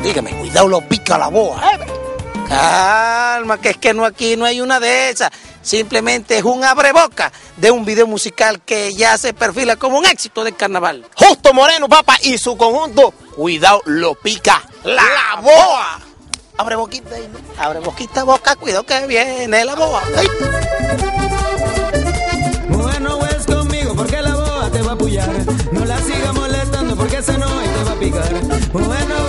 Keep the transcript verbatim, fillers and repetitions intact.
Dígame, cuidado, lo pica la boa. ¿eh? Calma, que es que no aquí no hay una de esas. Simplemente es un abreboca de un video musical que ya se perfila como un éxito del carnaval. Justo Moreno, papá, y su conjunto, cuidado, lo pica la, la boa. Abre boquita ahí, ¿no? Abre boquita, boca, cuidado que viene la boa. Ay. Mujer, no juegues conmigo porque la boa te va a pullar. No la sigas molestando porque esa no te va a picar. Mujer, no